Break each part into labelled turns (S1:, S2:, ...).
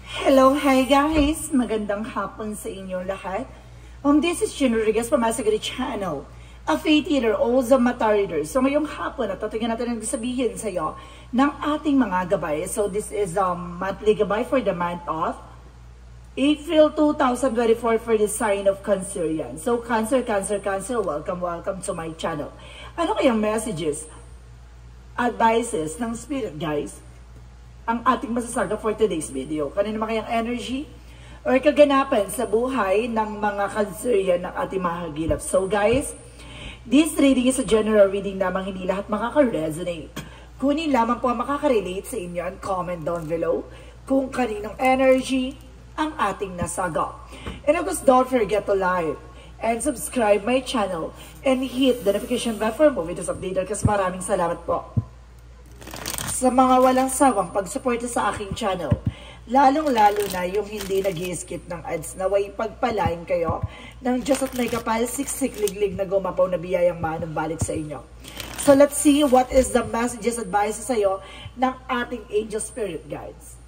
S1: Hello, hi guys! Magandang hapon sa inyong lahat. This is June Rodriguez from Asagari Channel, a faith healer, also mata reader. So ngayong hapon, tatingnan natin ang sabihin sa iyo ng ating mga gabay. So this is monthly gabay for the month of April 2024 for the sign of Cancer yan. So Cancer, welcome to my channel. Ano kayang messages, advices ng Spirit, guys? Ang ating masasaga for today's video. Kanina naman kayang energy or kaganapan sa buhay ng mga Cancerian ng ating mahagilap. So guys, this reading is a general reading lamang, hindi lahat makaka-resonate. Kunin lamang po ang makaka-relate sa inyo and comment down below kung kaninong energy ang ating nasaga. And of course, don't forget to like and subscribe my channel and hit the notification bell for more videos updated kasi maraming salamat po sa mga walang sawang pagsuporta sa aking channel. Lalong-lalo na yung hindi nag-i-skip ng ads, naway pagpalain kayo ng Diyos at may kapal, siksik liglig na gumapaw na biyayang manong balik sa inyo. So let's see what is the messages, advices sa'yo ng ating angel spirit guides.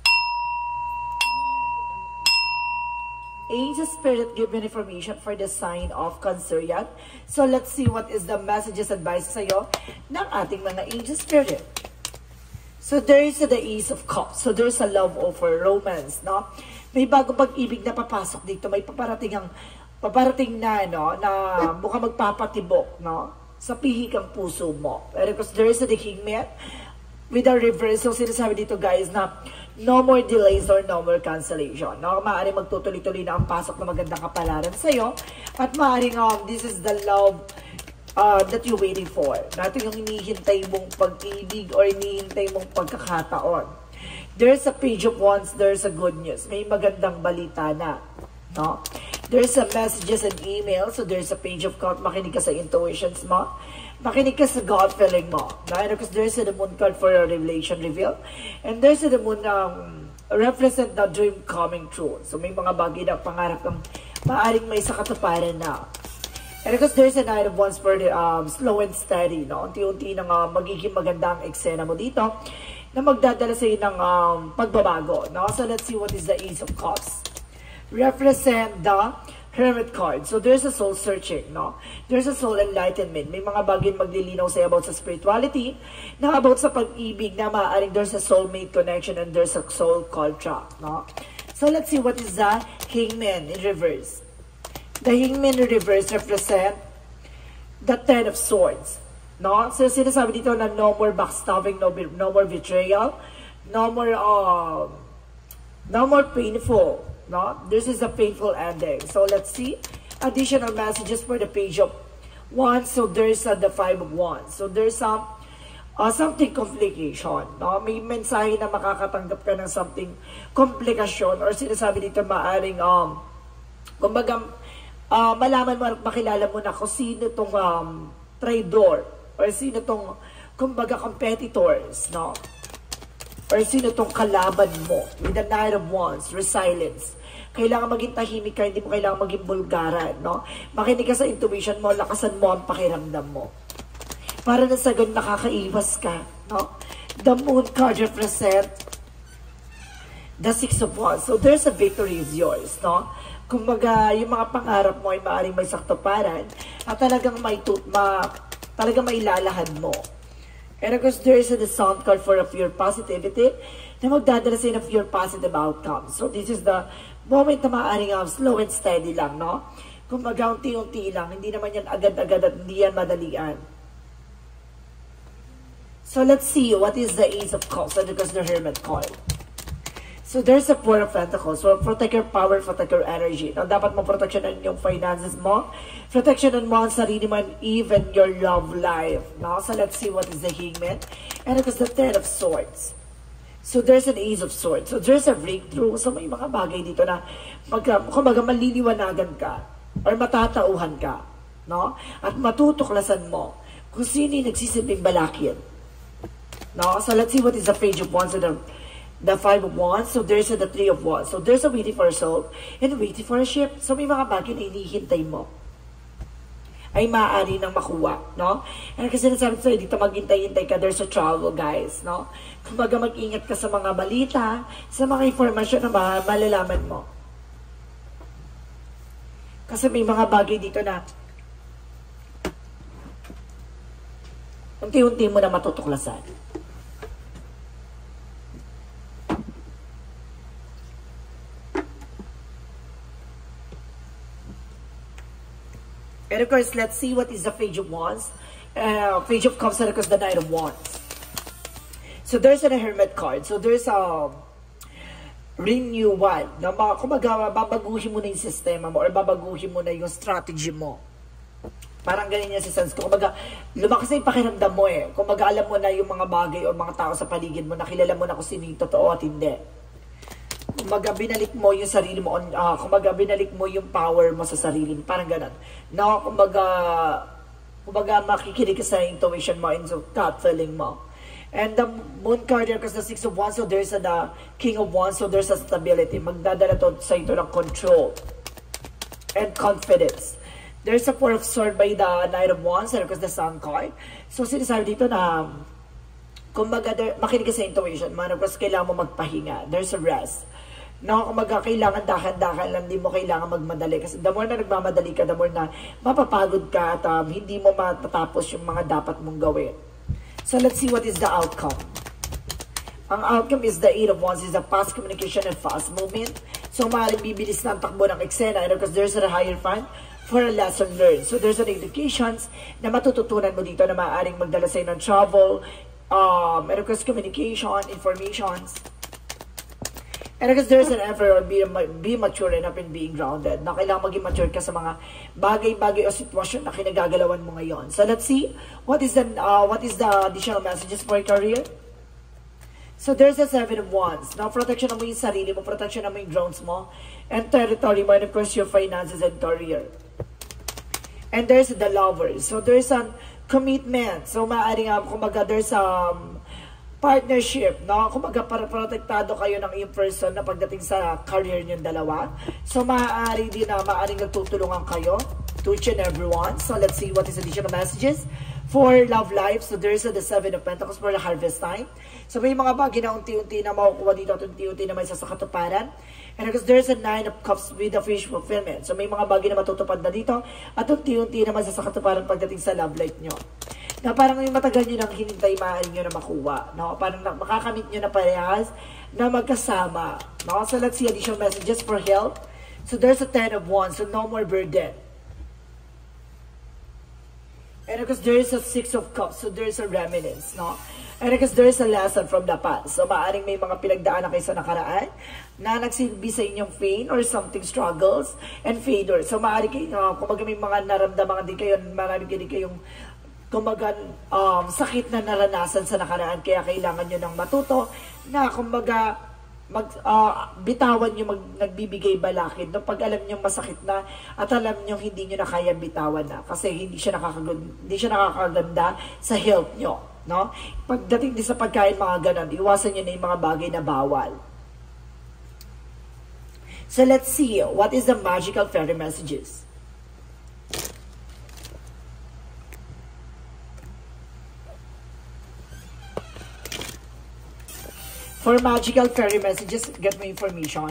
S1: Angel Spirit give me information for the sign of Cancer yan. So let's see what is the messages, advices sa'yo ng ating mga Angel Spirit. So there is the Ace of Cups. So there's a love offer, romance, no? May bagong pag-ibig na papasok dito. May paparating na, no? Na mukhang magpapatibok, no? Sa pihik ang puso mo. Because there is the Hangman with a reverse. So sinasabi dito, guys, na no more delays or no more cancellation, no? Maaaring magtutuloy-tuloy na ang pasok na magandang kapalaran sa'yo. At maaaring, this is the love that you're waiting for. Natin yung hinihintay mong pag-ibig or hinihintay mong pagkakataon. There's a page of wands, there's a good news. May magandang balita na. No? There's a messages and emails, so there's a page of cups. Makinig ka sa intuitions mo. Makinig ka sa God feeling mo. No? Because there's a moon card for a revelation reveal. And there's a moon represent the dream coming true. So may mga bagay na pangarap kang maaring may sa katuparan na. And because there's a Knight of Wands for the slow and steady, no? Unti-unti nang magiging magandang eksena mo dito na magdadala sa iyo ng pagbabago, no? So let's see what is the Ace of Cups. Represent the Hermit card. So there's a soul searching, no? There's a soul enlightenment. May mga bagay maglilinaw sa about sa spirituality, na about sa pag-ibig, na maaaring there's a soulmate connection and there's a soul contract, no? So let's see what is the Hangman in reverse. The Hangman in reverse represent the Ten of Swords. No? So sinasabi dito na no more backstabbing, no more betrayal, no more painful. No? This is a painful ending. So let's see additional messages for the page of wands. So there's the Five of Wands. So there's something complication. No? May mensahe na makakatanggap ka ng something komplikasyon or sinasabi dito maaring kumbaga malaman mo at makilala mo na kung sino itong traidor or sino itong kumbaga competitors, no? Or sino itong kalaban mo with the Knight of Wands, resilience. Kailangan maging tahimik ka, hindi mo kailangan maging bulgaran, no? Makinig ka sa intuition mo, lakasan mo ang pakiramdam mo. Para na sa ganun nakakaiwas ka, no? The Moon card represent the Six of Wands. So there's a victory is yours, no? Kumbaga, yung mga pangarap mo ay maaaring may saktuparan at talagang talagang mailalahad mo. And of course, there is the Sound card for a pure positivity na magdadala sa of your positive outcomes. So this is the moment na maaaring slow and steady lang, no? Kumbaga, unti-unti lang. Hindi naman yan agad-agad at hindi yan madalian. So let's see what is the Ace of Cups because the Hermit card. So there's a Four of Pentacles. So protect your power, protect your energy. Now, dapat mo proteksyonan yung finances mo, proteksyonan mo ang sarili mo, and even your love life. Now, so let's see what is the Hangman. And it is the Ten of Swords. So there's an Ace of Swords. So there's a breakthrough. So may mga bagay dito na kumbaga maliliwanagan ka or matatauhan ka, no? At matutuklasan mo kung sino yung nagsisilbing balakid. No? So let's see what is the Page of Wands and the Five of Wands. So there's the Three of Wands. So there's a waiting for a soul and waiting for a ship. So may mga bagay na hinihintay mo. ay maaari nang makuha, no? And kasi nasabi ko sa'yo, dito maghintay-hintay ka, there's a trouble, guys, no? Kumbaga mag-ingat ka sa mga balita, sa mga informasyon na malalaman mo. Kasi may mga bagay dito na unti-unti mo na matutuklasan. And of course, let's see what is the Page of Wands. Page of Cups and of course the Knight of Wands. So there's a Hermit card. So there's a renewal. Na kumbaga, babaguhin mo na yung sistema mo or babaguhin mo na yung strategy mo. Parang ganyan yung sense ko. Kumbaga, lumakas na yung pakiramdam mo eh. Kumbaga, alam mo na yung mga bagay o mga tao sa paligid mo, nakilala mo na kung sino yung totoo at hindi. Kumbaga, binalik mo yung sarili mo, kumbaga, binalik mo yung power mo sa sarili mo. Parang ganun. No, kumbaga, makikinig ka sa intuition mo and so gut feeling mo. And the Moon card here, because the Six of Wands, so there's the King of Wands, so there's a stability. Magdadala to sa ito ng control and confidence. There's a Four of Swords by the Knight of Wands, and of course the Sun card. So, sinasabi dito na, kumbaga, makinig ka sa intuition, man, of course, kailangan mo magpahinga. There's a rest. No, kumbaga, kailangan dahan-dahan lang, hindi mo kailangan magmadali. Kasi the more na nagmamadali ka, the more na mapapagod ka at hindi mo matatapos yung mga dapat mong gawin. So, let's see what is the outcome. Ang outcome is the Eight of Wands, is the fast communication and fast movement. So, maaaring bibilis na ang takbo ng eksena, and because there's a higher fund for a lesson learned. So, there's an indications na matututunan mo dito na maaaring magdala sa'yo ng travel, and of course, communication, informations. And because there's an effort, be mature enough in being grounded. Na kailangan maging mature ka sa mga bagay-bagay o sitwasyon na kinagagalawan mo ngayon. So let's see, what is the additional messages for your career? So there's the Seven of Wands. Now, protection mo yung sarili mo, protection mo yung grounds mo, and territory mo, and of course, your finances and career. And there's the Lovers. So there's a commitment. So maaaring, kumbaga, there's partnership, no? Kumbaga, para protektado kayo ng yung person na pagdating sa career niyong dalawa. So, maaari din na maaaring nagtutulungan kayo to each and everyone. So, let's see what is additional messages for love life. So, there's the Seven of Pentacles for the harvest time. So, may mga bagay na unti-unti na makukuha dito at unti-unti na may sasakatuparan. And because there's a Nine of Cups with the fish fulfillment. So, may mga bagay na matutupad na dito at unti-unti na may sasakatuparan pagdating sa love life nyo. Na parang yung matagal nyo nang hinintay, maaari nyo na makuha. No? Parang makakamit nyo na parehas na magkasama. No? So let's see additional messages for health. So there's a Ten of Wands, so no more burden. And because there is a Six of Cups, so there is a reminiscence. No? And because there is a lesson from the past. So maaring may mga pinagdaanan kayo sa nakaraan na nagsilbi sa inyong pain or something struggles and failure. So maaari kayo, kung may mga naramdaman din kayo, marami din kayong kumbaga, sakit na naranasan sa nakaraan, kaya kailangan nyo nang matuto na, kumbaga, bitawan nyo nagbibigay balakid. No? Pag alam nyo masakit na at alam nyo hindi nyo na kaya bitawan na kasi hindi siya nakakaganda sa health nyo. No? Pagdating din sa pagkain, mga ganon, iwasan nyo na yung mga bagay na bawal. So let's see, what is the magical fairy messages? For magical fairy messages, get my information.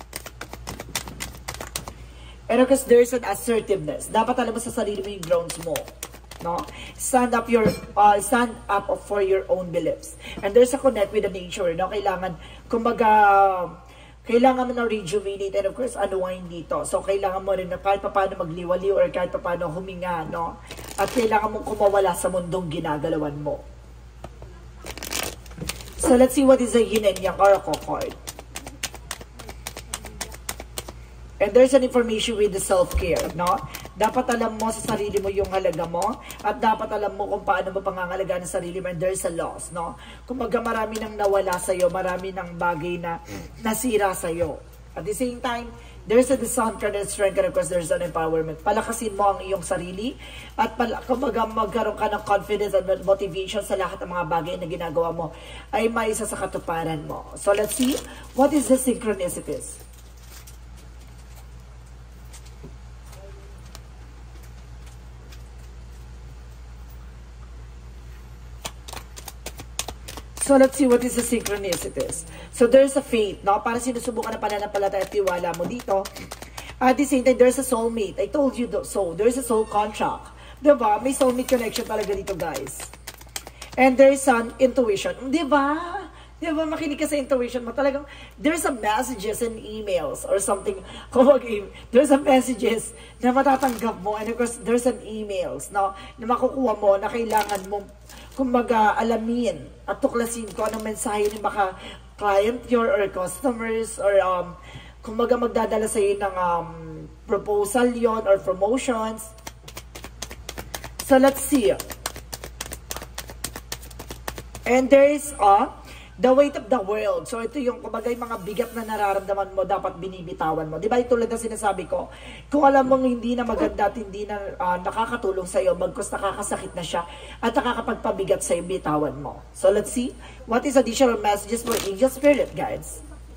S1: And because there's an assertiveness. Dapat alam mo sa sarili mo yung grounds mo. No? Stand up for your own beliefs. And there's a connect with the nature. No? Kailangan, kumbaga, kailangan mo na rejuvenate and of course, unwind dito. So, kailangan mo rin na kahit paano magliwaliw or kahit paano huminga. No? At kailangan mong kumawala sa mundong ginagalawan mo. So, let's see what is the Yin and Yang Oracle card. And there's an information with the self-care, no? Dapat alam mo sa sarili mo yung halaga mo at dapat alam mo kung paano mo pangangalagaan ng sarili mo and there's a loss, no? Kumbaga marami nang nawala sa'yo, marami nang bagay na nasira sa'yo. At the same time, there's a Sun card and strength and of course there's an empowerment. Palakasin mo ang iyong sarili at kumbaga magkaroon ka ng confidence and motivation sa lahat ng mga bagay na ginagawa mo ay maisa sa katuparan mo. So let's see, what is the synchronicities? So, let's see what is the synchronicities. So, there's a faith, no? Para sinusubukan na pananampalataya at tiwala mo dito. At the same time, there's a soulmate. I told you so. There's a soul contract. Diba? May soulmate connection talaga dito, guys. And there's an intuition. Diba? Diba? Makinig ka sa intuition mo. Talagang, there's a messages and emails or something. There's a messages na matatanggap mo. And of course, there's an emails, no? Na makukuha mo, na kailangan mo kumbaga alamin at tuklasin ko anong mensahe ni baka client your or customers or kumbaga magdadala sa iyo ng proposal yon or promotions. So let's see. And there is the weight of the world. So ito yung kumbaga yung mga bigat na nararamdaman mo dapat binibitawan mo. Di ba tulad ng sinasabi ko, kung alam mong hindi na maganda at hindi na nakakatulong sa iyo, bagkus nakakasakit na siya at nakakapagpabigat sa iyo, bitawan mo. So let's see what is additional messages for Angel Spirit, guys.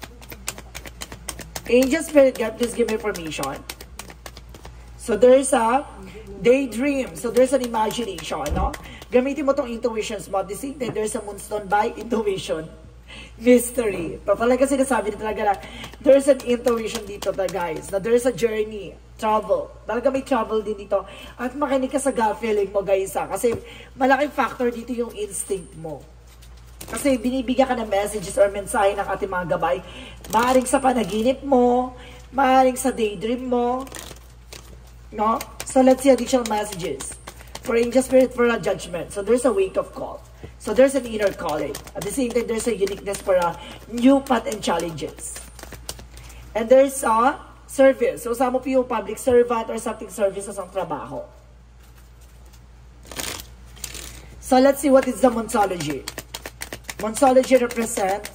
S1: Angel Spirit, guys, please give me permission. So there's a daydream. So there's an imagination, no? Gamitin mo tong intuitions mo. This thing, there's a moonstone by intuition. Mystery. So, talaga sinasabi na talaga na there's an intuition dito, guys. Na there's a journey. Travel. Talaga may travel din dito. At makinig ka sa gut feeling mo, guys. Kasi malaking factor dito yung instinct mo. Kasi binibigyan ka ng messages or mensahe ng ating mga gabay. Maaaring sa panaginip mo. Maaaring sa daydream mo. No? So, let's see additional messages. For Angel Spirit, for a judgment. So, there's a wake-up call. So, there's an inner calling. At the same time, there's a uniqueness for a new path and challenges. And there's a service. So, sama po yung public servant or something service sa trabaho. So, let's see what is the Monsology. Monsology represents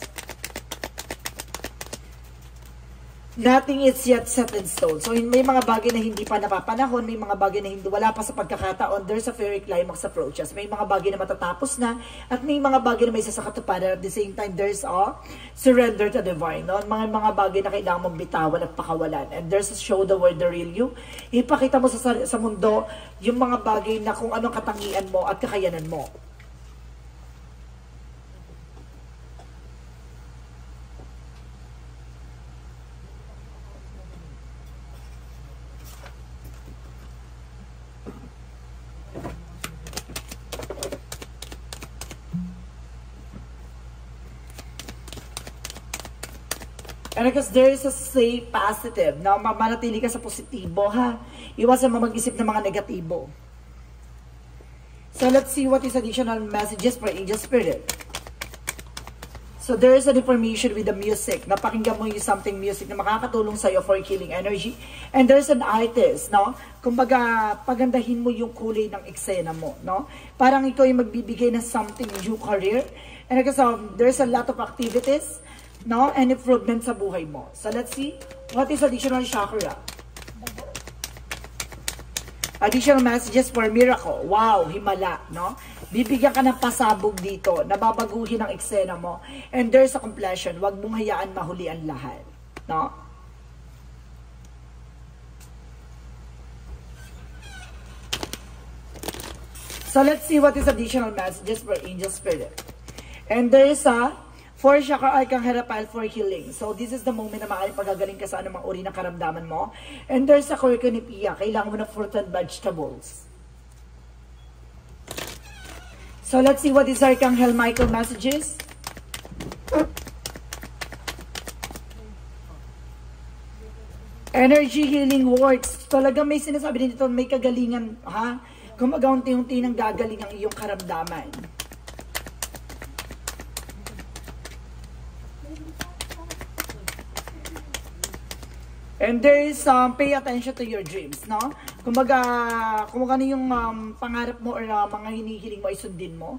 S1: nothing is yet set in stone. So, may mga bagay na hindi pa napapanahon, may mga bagay na hindi, wala pa sa pagkakataon, there's a fairy climax approaches. May mga bagay na matatapos na, at may mga bagay na may sasakatuparan. At the same time, there's a surrender to divine. No? Mga bagay na kailangan mong bitawan at pakawalan. And there's a show the world the real you. Ipakita mo sa mundo yung mga bagay na kung anong katangian mo at kakayanan mo. And because there is a say positive, na manatili ka sa positibo, ha? Iwasan mo mag-isip ng mga negatibo. So, let's see what is additional messages for Angel Spirit. So, there is an information with the music. Napakinggan mo yung something music na makakatulong sa'yo for healing energy. And there's an artist, no? Kumbaga, pagandahin mo yung kulay ng eksena mo, no? Parang ikaw yung magbibigay ng something new career. And because there's a lot of activities, no, and improvement sa buhay mo. So, let's see. What is additional chakra? Additional messages for miracle. Wow, himala, no? Bibigyan ka ng pasabog dito. Nababaguhin ang eksena mo. And there's a completion. Huwag mong hayaan mahuli ang lahat. No? So, let's see what is additional messages for Angel Spirit. And there's a for chakra Archangel Raphael for healing. So, this is the moment na maaaring pagagaling ka sa anumang uri ng karamdaman mo. And there's a Korkonipia. Kailangan mo ng fruit and vegetables. So, let's see what is Archangel Michael messages. Energy healing words. Talaga may sinasabi din dito, may kagalingan, ha? Kumaga unti-unti nang gagaling ang iyong karamdaman. And there is pay attention to your dreams, no? Kumbaga, kung ano yung pangarap mo or mga hinihiling mo ay sundin mo.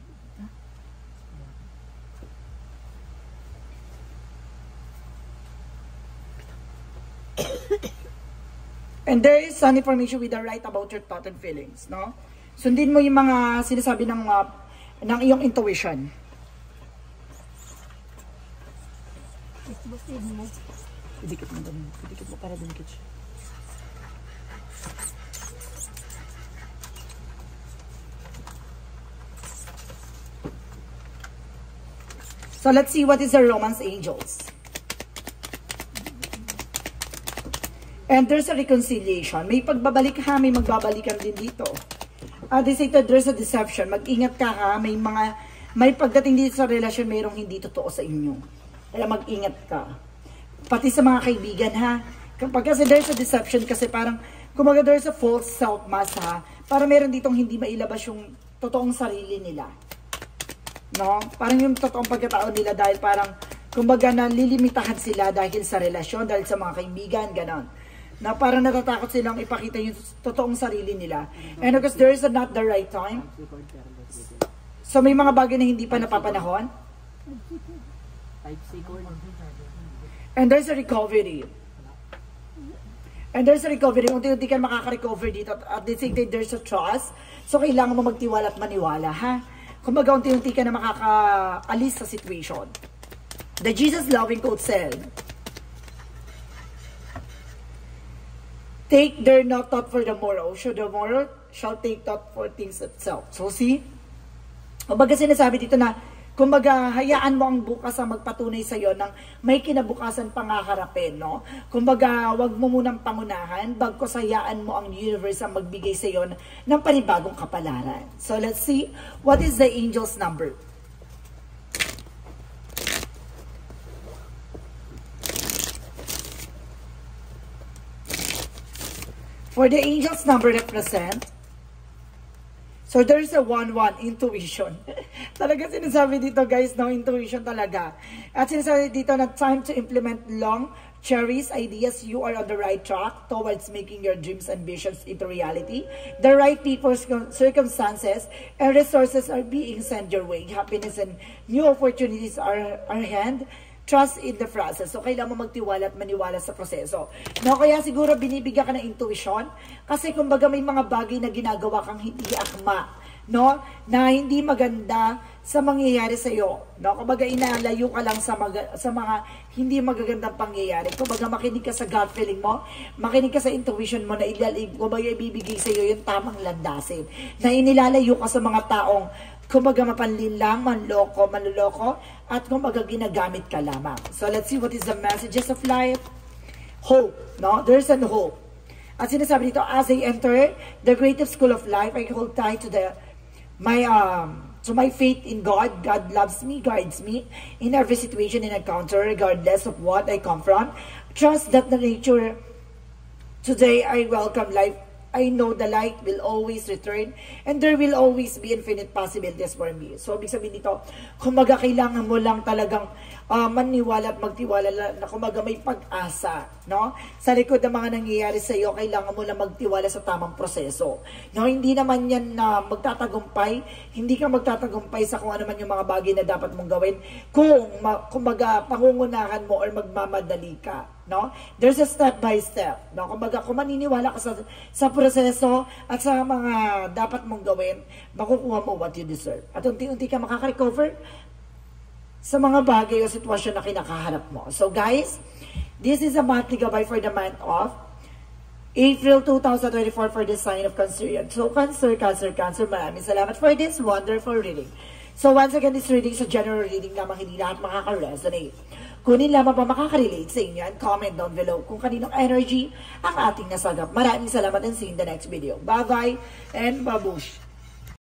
S1: And there is an information with the right about your thought and feelings, no? Sundin mo yung mga sinasabi ng iyong intuition. Idikit mo doon. Idikit mo para dumikit siya. So let's see what is the romance angels. And there's a reconciliation. May pagbabalik ha, may magbabalikan din dito. They say that there's a deception. Mag-ingat ka ha, may pagdating dito sa relasyon, mayroong hindi totoo sa inyo. Kaya mag-ingat ka. Pati sa mga kaibigan ha. Kapag kasi there's a deception, kasi parang, kumaga there's a false self-mask ha. Para meron ditong hindi mailabas yung totoong sarili nila. No? Parang yung totoong pagkatao nila dahil parang, kumbaga nalilimitahan sila dahil sa relasyon, dahil sa mga kaibigan, ganon. Na parang natatakot silang ipakita yung totoong sarili nila. And because there is not the right time. So may mga bagay na hindi pa napapanahon. And there's a recovery. And there's a recovery. Unti-unti ka makaka-recover dito. At the same time, there's a trust. So kailangan mo magtiwala at maniwala, ha? Kumbaga, unti-unti ka na makaka-alis sa situation. The Jesus Loving Quote said, take their not thought for the morrow, so the morrow shall take thought for things itself. So see, kumbaga sinasabi dito na, kumbaga hayaan mo ang bukas ang magpatunay sa iyo ng may kinabukasan pangaharapin, no? Kumbaga wag mo munang pangunahan, bagkus hayaan mo ang universe ang magbigay sa iyo ng panibagong kapalaran. So let's see, what is the angel's number? For the angel's number represent, so there's a 1-1, intuition. Talaga sinasabi dito guys, no, intuition talaga. At sinasabi dito na time to implement long, cherished ideas. You are on the right track towards making your dreams and visions into reality. The right people, circumstances, and resources are being sent your way. Happiness and new opportunities are hand. Trust in the process. So, kailangan mo magtiwala at maniwala sa proseso. No, kaya siguro binibigyan ka ng intuition kasi kumbaga may mga bagay na ginagawa kang hindi akma, no? Na hindi maganda sa mangyayari sa iyo, no? Kumbaga inalayo ka lang sa mga hindi magagandang pangyayari. Kumbaga makinig ka sa gut feeling mo, makinig ka sa intuition mo na kumbaga ibibigay sa iyo yung tamang landasin. Na inilalayo ka sa mga taong kumbaga mapanlinlang, manloloko, at kumbaga ginagamit ka lamang. So let's see what is the messages of life. Hope, no? There's an hope. At sinasabi dito, as I enter the greatest school of life, I hold tight to my faith in God. God loves me, guides me in every situation and encounter, regardless of what I come from. Trust that the nature today I welcome life. I know the light will always return and there will always be infinite possibilities for me. So, ibig sabihin dito, kumbaga kailangan mo lang talagang maniwala at magtiwala na kumbaga may pag-asa, no? Sa likod ng mga nangyayari sa iyo, kailangan mo lang magtiwala sa tamang proseso. No, hindi naman yan na magtatagumpay, hindi ka magtatagumpay sa kung ano man yung mga bagay na dapat mong gawin kung kumbaga pangungunahan mo or magmamadali ka. No? There's a step by step. No? Kumbaga, kung maniniwala ka sa proseso at sa mga dapat mong gawin, makukuha mo what you deserve. At unti-unti ka makaka-recover sa mga bagay o sitwasyon na kinakaharap mo. So guys, this is a monthly gabay for the month of April 2024 for the sign of Cancer. So Cancer, maraming salamat for this wonderful reading. So once again, this reading sa general reading lamang, hindi lahat makaka-resonate. Kunin lamang pa makaka-relate sa inyo and comment down below kung kaninong energy ang ating nasagap. Maraming salamat and see you in the next video. Bye-bye and babush!